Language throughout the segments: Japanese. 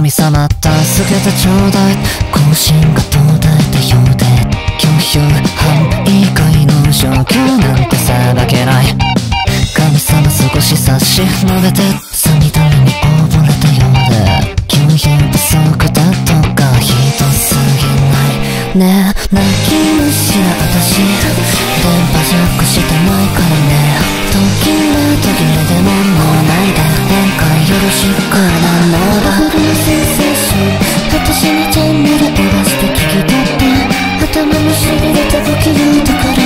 神様助けてちょうだい。更新が途絶えたようで拒否反以外の状況なんてさばけない。神様少し差し伸べて隅々に溺れたようで給油不足だとかひどすぎない。ねえ泣き虫な私電波ジャックしてないからね。途切れでももうないで変化よろしくなのだ。フルセンセーション私にチャンネル飛ばして聞き取って頭のしびれた不器用だから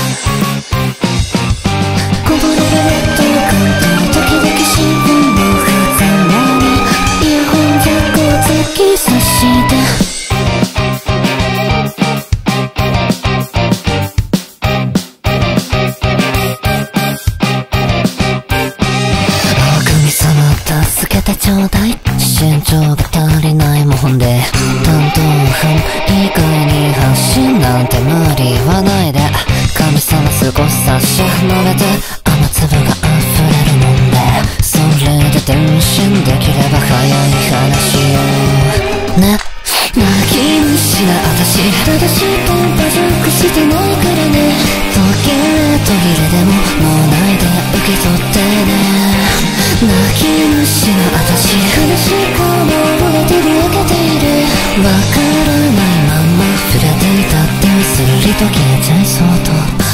こぼれるレッドカント時々新聞の狭間にイヤホンジャックを突き刺して助けてちょうだい。身長が足りないもんで担当班以外に発信なんて無理はないで。神様少し差し伸べて雨粒が溢れるもんでそれで転身できれば早い話よね。泣き虫な私正しいテンポジャックしてないからね。途切れでももうないで受け取ってね。泣き虫な私悲しい顔も折れてる開けているわからないまま触れていたってするりと消えちゃいそうと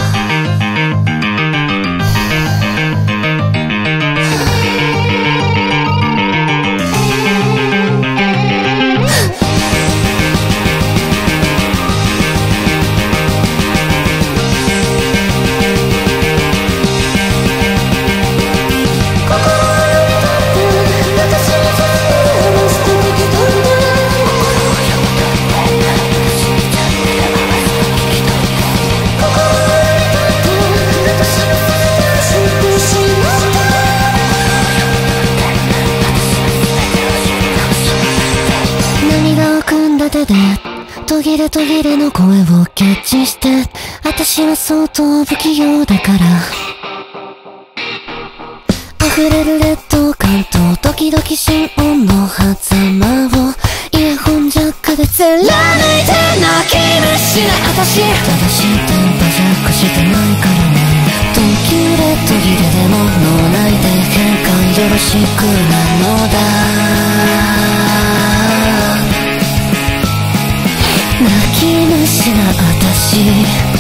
途切れの声をキャッチして私は相当不器用だから溢れるレッドカンと時々心音の狭間をイヤホンジャックで貫いて泣き虫な私正しいテンポジャックしてないからね。途切れでももうないで変換よろしくなのだ。泣き虫な私